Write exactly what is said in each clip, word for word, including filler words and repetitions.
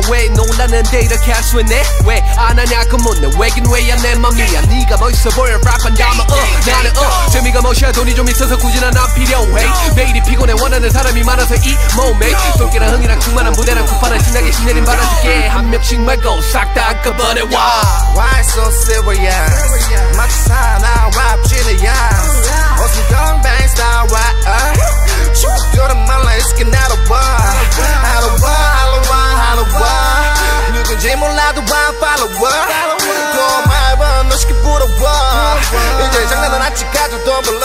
왜 놀랐는데 이렇게 할 수 있네 왜 안 하냐고 묻네 왜긴 왜야 내 맘이야 네가 멋있어 보여 랩한다면 어 나는 어 재미가 멋이야 돈이 좀 있어서 굳이 난 안 필요해 매일이 피곤해 원하는 사람이 많아서 이 몸에 손기랑 흥이랑 충만한 무대랑 쿠파랑 신나게 신내린 바람 줄게 한 명씩 말고 싹 다 한꺼번에 와 Why so serious 마치 사나 랩 지네야 어떤 뱅 스타일 랩 축구들은 말라 이스게 나로 봐 하루 봐 하루 봐 하루 봐 누군지 몰라도 봐 follower 또 말봐 너 쉽게 부러워 이제 장난은 아직 가져도 불러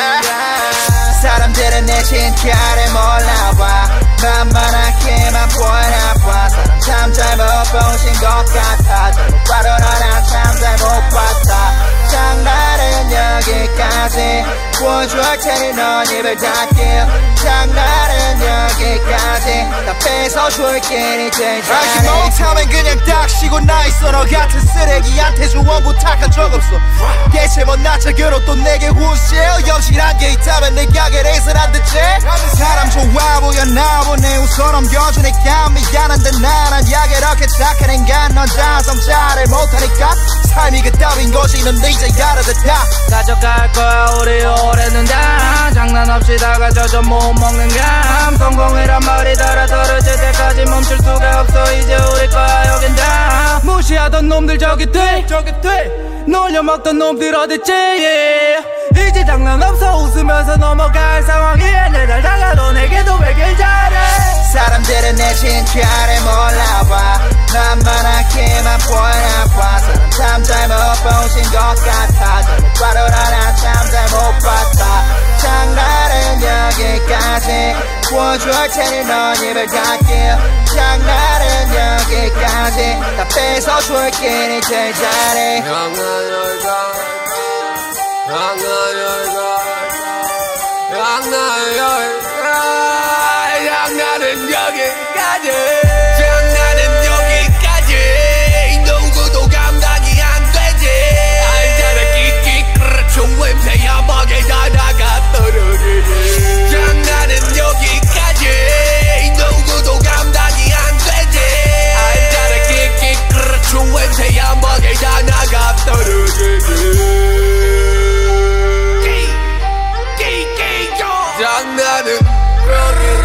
사람들은 내 진짜를 몰라봐 만만하게만 보여봐 사람 참 잘못 보신 것 같아 잘못 봐도 너나 참 잘못 봤다 장난은 여기까지 보여줄 테니 넌 입을 닫게 장난은 여기까지 다 뺏어줄게 이제 잘해 알지 못하면 그냥 딱 쉬고 나 있어 너 같은 쓰레기한테 조언 부탁한 적 없어 대체 못난 척으로 또 내게 후실 여신한 게 있다면 내 가게에선 안 듣지 사람 좋아 보여 나 보내 웃어 넘겨주니까 미안한데 나는 약에 이렇게 착한 인간 넌 다 성찰을 못하니까 삶이 그따윈 거지 넌 이제 알아듣다 가져갈 거야 우리 오래는 다 장난 없이 다가져줘 못 먹는 감 성공이란 말이 달아 떨어질 때까지 멈출 수가 없어 이제 우리 거야 여긴 다 무시하던 놈들 저기 뒤 저기 뒤 놀려먹던 놈들 어딨지 yeah. 이제 장난 없어 웃으면서 넘어갈 상황이야 내날 다가도 내게도 베길 잘해 사람들은 내 진짜를 몰라봐 만만하게만 보여봐 사람 참 잘못 보신 것 같아 잘못 봐도 나나 참 잘못 봤다 장난은 여기까지 보여줄 테니 넌 입을 닫게 장난은 여기까지 다 뺏어줄게 이제 잘해 향한 열가 향한 열가 향한 열가 장난은 여기까지 장난은 여기까지 누구도 감당이 안 되지 알잖아 끽끽 그렇죠 웬새야 먹에 다 나가 떨어지지 장난은 여기까지 누구도 감당이 안 되지 알잖아 끽끽 그렇죠 웬새야 먹에 다 나가 떨어지지 장난은 여기